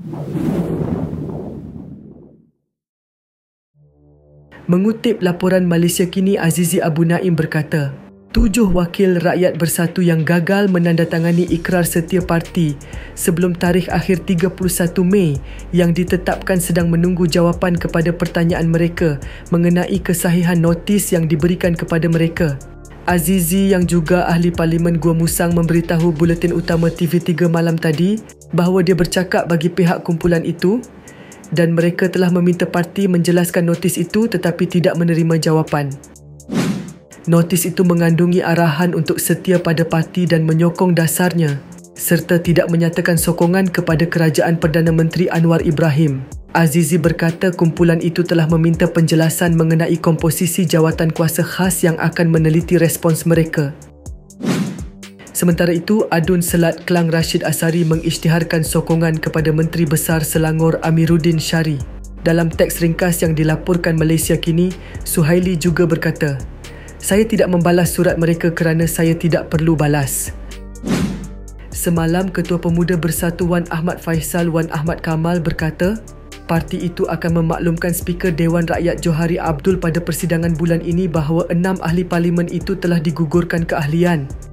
Mengutip laporan Malaysia Kini, Azizi Abu Naim berkata, 7 wakil rakyat bersatu yang gagal menandatangani ikrar setia parti sebelum tarikh akhir 31 Mei yang ditetapkan sedang menunggu jawapan kepada pertanyaan mereka mengenai kesahihan notis yang diberikan kepada mereka. Azizi yang juga ahli Parlimen Gua Musang memberitahu Buletin Utama TV3 malam tadi bahawa dia bercakap bagi pihak kumpulan itu dan mereka telah meminta parti menjelaskan notis itu tetapi tidak menerima jawapan. Notis itu mengandungi arahan untuk setia pada parti dan menyokong dasarnya serta tidak menyatakan sokongan kepada kerajaan Perdana Menteri Anwar Ibrahim. Azizi berkata kumpulan itu telah meminta penjelasan mengenai komposisi jawatan kuasa khas yang akan meneliti respons mereka. Sementara itu, Adun Selat Klang Rashid Asari mengisytiharkan sokongan kepada Menteri Besar Selangor Amiruddin Syari. Dalam teks ringkas yang dilaporkan Malaysia Kini, Suhaili juga berkata, "Saya tidak membalas surat mereka kerana saya tidak perlu balas." Semalam, Ketua Pemuda Bersatu Wan Ahmad Faisal Wan Ahmad Kamal berkata, parti itu akan memaklumkan Speaker Dewan Rakyat Johari Abdul pada persidangan bulan ini bahawa 6 ahli parlimen itu telah digugurkan keahlian.